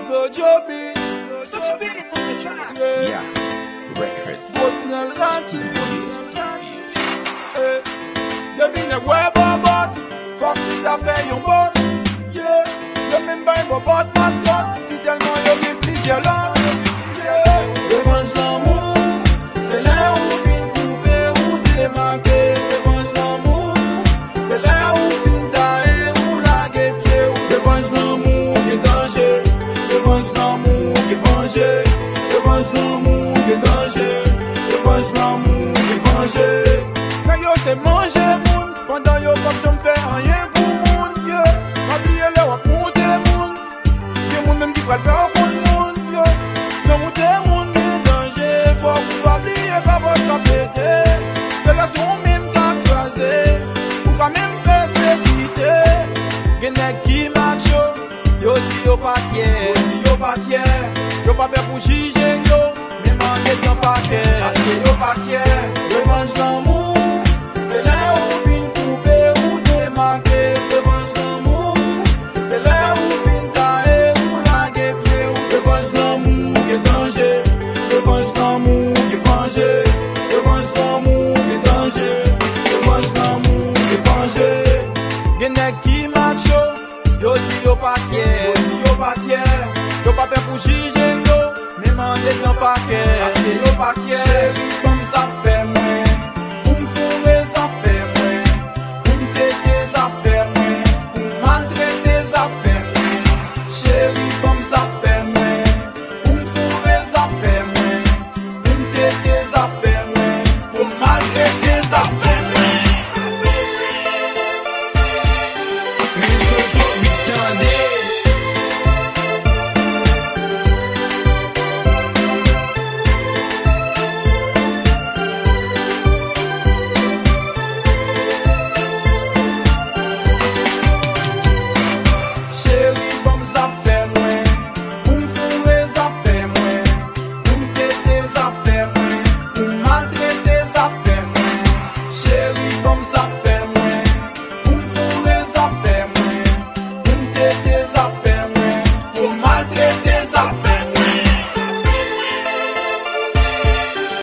So Joby, Such a beautiful the track. yeah, Records. Botnel Studios. Yo vine web en bot, fuck it a fait yon bot. Yeah, yo même pas yon bot mat bot. Si tellement yo gen plusieurs langues. Yeah, revanche l'amour, c'est là où fin couper ou démarquer. Revanche l'amour, c'est là où fin tailler ou laguer pied. Revanche l'amour, y'a danger. Revanche l'amour, y'a venger. Revanche l'amour, y'a danger. Revanche l'amour, y'a venger. Mais yo c'est manger moun, pendant yo pas j'en fais rien pour moun, yeah. M'oublier le wap monter moun, y'a moun même qui va le faire pour moun, yeah. Non monter moun, y'a danger, faut qu'on pas oublier qu'à votre qu'a pété. Les gars sont même qu'à croiser, ou quand même persécuter. Genek qui marche yo dit yo pas fier, yo pas fier, yo pas peur pour juger yo, même en étant pas fier, parce que yo pas fier. Revanche l'amour. C'est là où fin couper ou démarquer. Revanche l'amour. C'est là où fin tailler ou laguer pied. Revanche l'amour, y'a danger. Revanche l'amour, y'a venger. Revanche l'amour, y'a danger. Revanche l'amour, y'a venger. Genek qui macho, yo dit yo pas fier, yo pas fier. Yo pas peur pour juger yo, même en étant pas fier.